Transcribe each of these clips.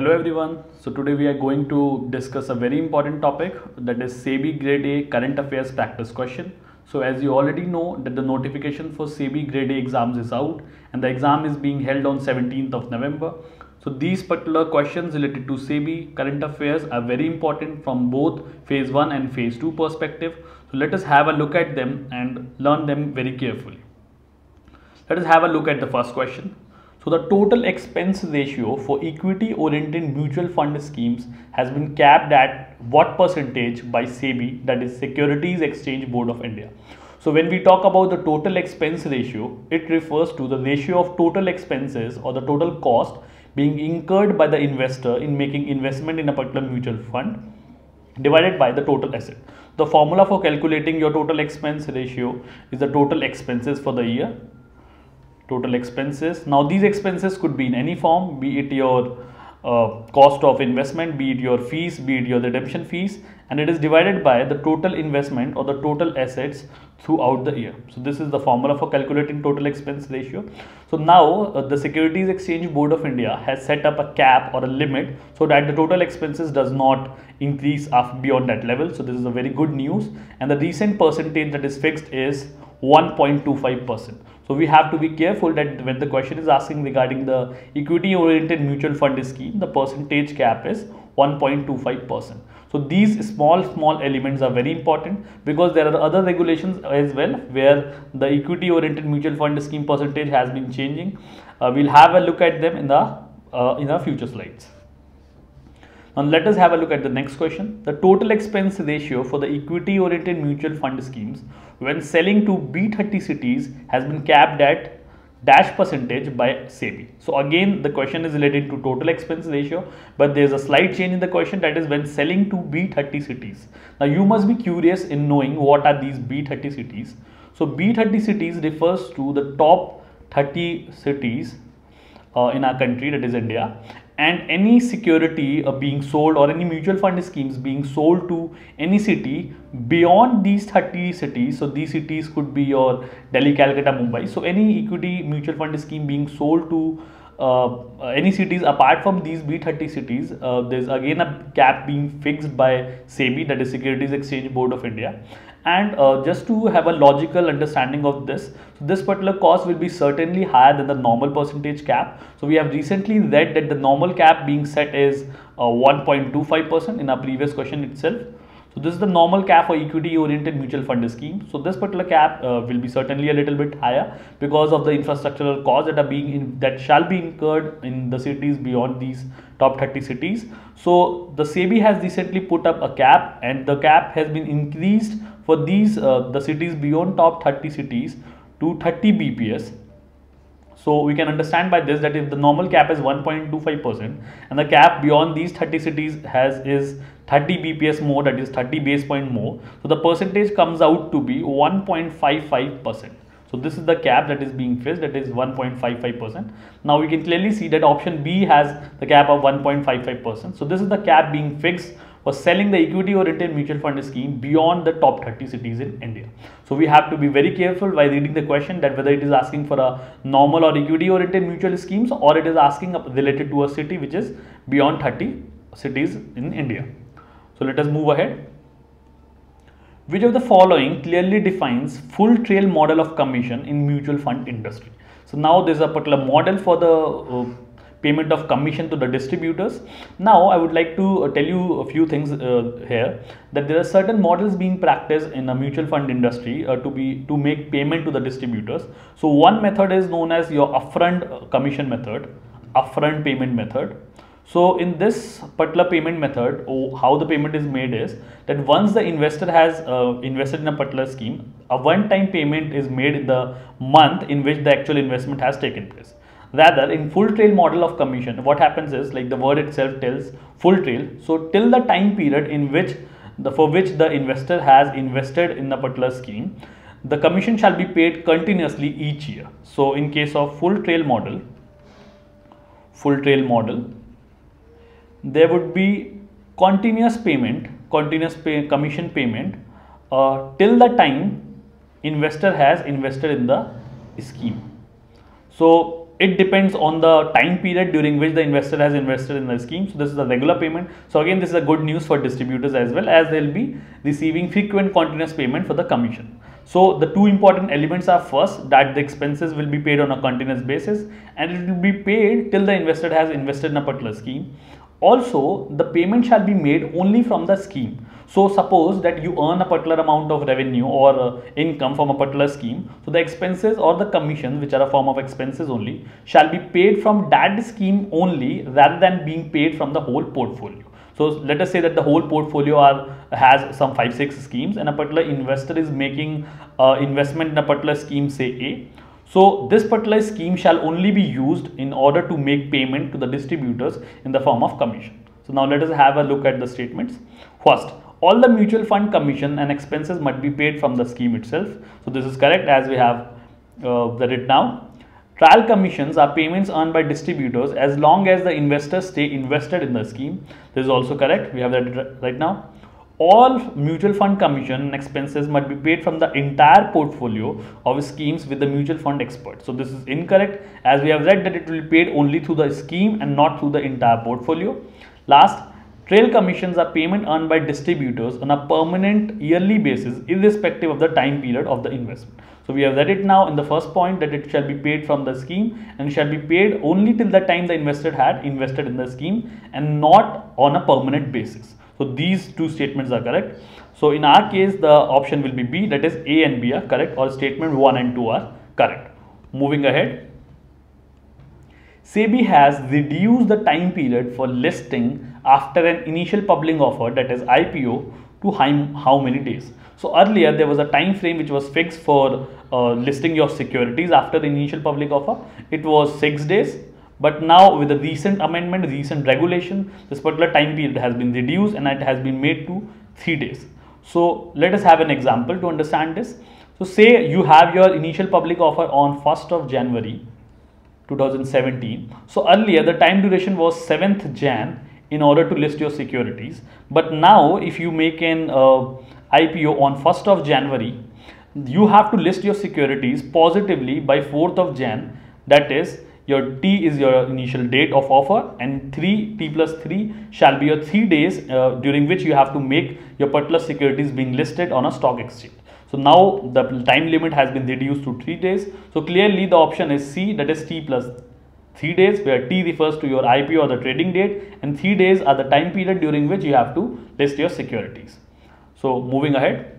Hello everyone. So today we are going to discuss a very important topic, that is SEBI Grade A Current Affairs Practice Question. So as you already know that the notification for SEBI Grade A exams is out and the exam is being held on 17th of November. So these particular questions related to SEBI current affairs are very important from both phase 1 and phase 2 perspective. So let us have a look at them and learn them very carefully. Let us have a look at the first question. So the total expense ratio for equity oriented mutual fund schemes has been capped at what percentage by SEBI, that is Securities Exchange Board of India. So when we talk about the total expense ratio, it refers to the ratio of total expenses or the total cost being incurred by the investor in making investment in a particular mutual fund divided by the total asset. The formula for calculating your total expense ratio is the total expenses for the year. Total expenses. Now these expenses could be in any form, be it your cost of investment, be it your fees, be it your redemption fees, and it is divided by the total investment or the total assets throughout the year. So this is the formula for calculating total expense ratio. So now the Securities Exchange Board of India has set up a cap or a limit so that the total expenses does not increase beyond that level. So this is a very good news, and the recent percentage that is fixed is 1.25%. So we have to be careful that when the question is asking regarding the equity oriented mutual fund scheme, the percentage cap is 1.25%. So these small elements are very important because there are other regulations as well where the equity oriented mutual fund scheme percentage has been changing. We'll have a look at them in our future slides. Now let us have a look at the next question. The total expense ratio for the equity oriented mutual fund schemes when selling to B30 cities has been capped at dash percentage by SEBI. So again the question is related to total expense ratio, but there is a slight change in the question, that is when selling to B30 cities. Now you must be curious in knowing what are these B30 cities. So B30 cities refers to the top 30 cities in our country, that is India, and any security being sold or any mutual fund schemes being sold to any city beyond these 30 cities. So these cities could be your Delhi, Calcutta, Mumbai. So any equity mutual fund scheme being sold to any cities apart from these B30 cities, there's again a cap being fixed by SEBI, that is Securities Exchange Board of India. And just to have a logical understanding of this, so this particular cost will be certainly higher than the normal percentage cap. So we have recently read that the normal cap being set is 1.25% in our previous question itself. So this is the normal cap for equity oriented mutual fund scheme. So this particular cap will be certainly a little bit higher because of the infrastructural costs that shall be incurred in the cities beyond these top 30 cities. So the SEBI has recently put up a cap, and the cap has been increased for these the cities beyond top 30 cities to 30 BPS. So we can understand by this that if the normal cap is 1.25% and the cap beyond these 30 cities is 30 BPS more, that is 30 base point more, so the percentage comes out to be 1.55%. So this is the cap that is being fixed, that is 1.55%. Now we can clearly see that option B has the cap of 1.55%. So this is the cap being fixed for selling the equity oriented mutual fund scheme beyond the top 30 cities in India. So we have to be very careful while reading the question that whether it is asking for a normal or equity oriented mutual schemes, or it is asking related to a city which is beyond 30 cities in India. So let us move ahead. Which of the following clearly defines full trail model of commission in mutual fund industry? So now there is a particular model for the payment of commission to the distributors. Now I would like to tell you a few things here, that there are certain models being practiced in a mutual fund industry to make payment to the distributors. So one method is known as your upfront commission method, upfront payment method. So in this particular payment method, how the payment is made is that once the investor has invested in a particular scheme, a one-time payment is made in the month in which the actual investment has taken place. Rather, in full trail model of commission, what happens is, like the word itself tells, full trail. So till the time period in which for which the investor has invested in a particular scheme, the commission shall be paid continuously each year. So in case of full trail model, there would be continuous payment, commission payment till the time investor has invested in the scheme. So it depends on the time period during which the investor has invested in the scheme. So this is a regular payment. So again, this is a good news for distributors as well, as they'll be receiving frequent continuous payment for the commission. So the two important elements are, first, that the expenses will be paid on a continuous basis, and it will be paid till the investor has invested in a particular scheme. Also, the payment shall be made only from the scheme. So suppose that you earn a particular amount of revenue or income from a particular scheme. So the expenses or the commissions, which are a form of expenses only, shall be paid from that scheme only, rather than being paid from the whole portfolio. So let us say that the whole portfolio has some 5-6 schemes, and a particular investor is making investment in a particular scheme, say A. So this particular scheme shall only be used in order to make payment to the distributors in the form of commission. So now let us have a look at the statements. First, all the mutual fund commission and expenses must be paid from the scheme itself. So this is correct, as we have read it now. Trial commissions are payments earned by distributors as long as the investors stay invested in the scheme. This is also correct. We have that right now. All mutual fund commission and expenses must be paid from the entire portfolio of schemes with the mutual fund expert. So this is incorrect, as we have read that it will be paid only through the scheme and not through the entire portfolio. Last, trail commissions are payment earned by distributors on a permanent yearly basis, irrespective of the time period of the investment. So we have read it now in the first point that it shall be paid from the scheme, and shall be paid only till the time the investor had invested in the scheme, and not on a permanent basis. So these two statements are correct. So in our case, the option will be B, that is A and B are correct, or statement 1 and 2 are correct. Moving ahead. SEBI has reduced the time period for listing after an initial public offer, that is IPO, to how many days? So earlier there was a time frame which was fixed for listing your securities after the initial public offer. It was 6 days. But now with the recent amendment, recent regulation, this particular time period has been reduced and it has been made to 3 days. So let us have an example to understand this. So say you have your initial public offer on 1st of January 2017. So earlier the time duration was 7th Jan in order to list your securities. But now if you make an IPO on 1st of January, you have to list your securities positively by 4th of Jan, that is your T is your initial date of offer, and T plus 3 shall be your 3 days during which you have to make your particular securities being listed on a stock exchange. So now the time limit has been reduced to 3 days. So clearly the option is C, that is T plus 3 days, where T refers to your IPO or the trading date, and 3 days are the time period during which you have to list your securities. So moving ahead.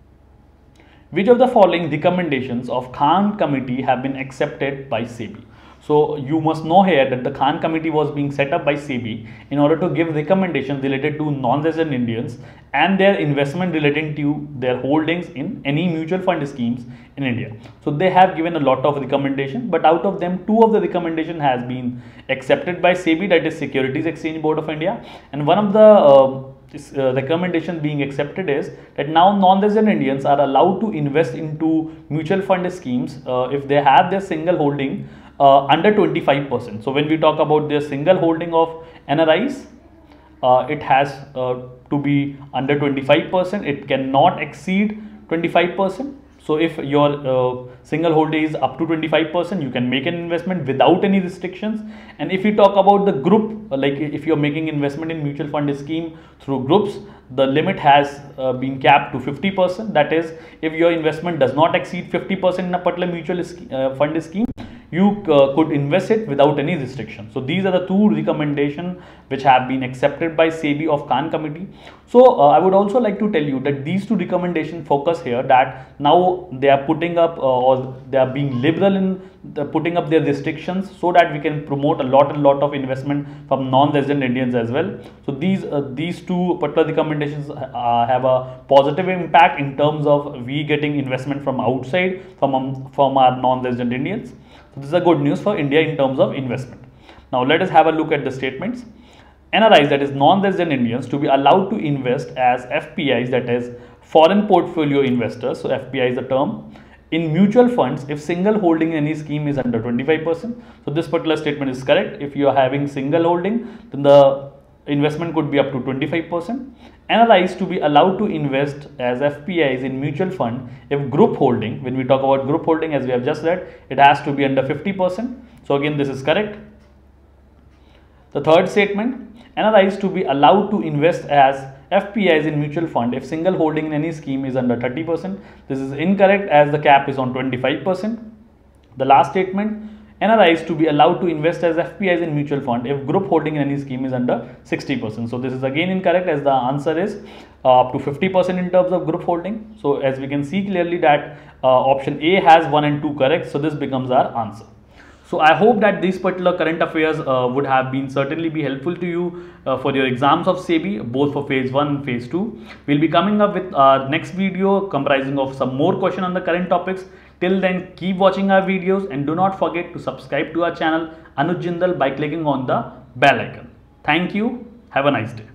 Which of the following recommendations of Khan Committee have been accepted by SEBI? So you must know here that the Khan Committee was being set up by SEBI in order to give recommendations related to non-resident Indians and their investment relating to their holdings in any mutual fund schemes in India. So they have given a lot of recommendations, but out of them 2 of the recommendation has been accepted by SEBI, that is Securities Exchange Board of India, and one of the recommendation being accepted is that now non-resident Indians are allowed to invest into mutual fund schemes if they have their single holding under 25%. So when we talk about their single holding of NRIs, it has to be under 25%. It cannot exceed 25%. So if your single holding is up to 25%, you can make an investment without any restrictions. And if you talk about the group, like if you're making investment in mutual fund scheme through groups, the limit has been capped to 50%. That is, if your investment does not exceed 50% in a particular mutual fund scheme, you could invest it without any restriction. So these are the 2 recommendations which have been accepted by SEBI of Khan Committee. So I would also like to tell you that these 2 recommendations focus here that now they are putting up or they are being liberal in putting up their restrictions so that we can promote a lot of investment from non-resident Indians as well. So these 2 particular recommendations have a positive impact in terms of we getting investment from outside from our non-resident Indians. So this is a good news for India in terms of investment. Now let us have a look at the statements. NRIs, that is non-resident Indians, to be allowed to invest as FPIs, that is foreign portfolio investors. So FPI is the term, in mutual funds if single holding in any scheme is under 25%. So this particular statement is correct. If you are having single holding, then the investment could be up to 25%. NRIs to be allowed to invest as FPIs in mutual fund if group holding, when we talk about group holding as we have just read, it has to be under 50%. So again this is correct. The third statement, NRIs to be allowed to invest as FPIs in mutual fund if single holding in any scheme is under 30%. This is incorrect as the cap is on 25%. The last statement, NRIs to be allowed to invest as FPIs in mutual fund if group holding in any scheme is under 60%. So this is again incorrect as the answer is up to 50% in terms of group holding. So as we can see clearly that option A has 1 and 2 correct. So this becomes our answer. So I hope that these particular current affairs would have been certainly be helpful to you for your exams of SEBI, both for phase 1 and phase 2. We'll be coming up with our next video comprising of some more question on the current topics. Till then, keep watching our videos and do not forget to subscribe to our channel Anuj Jindal by clicking on the bell icon. Thank you. Have a nice day.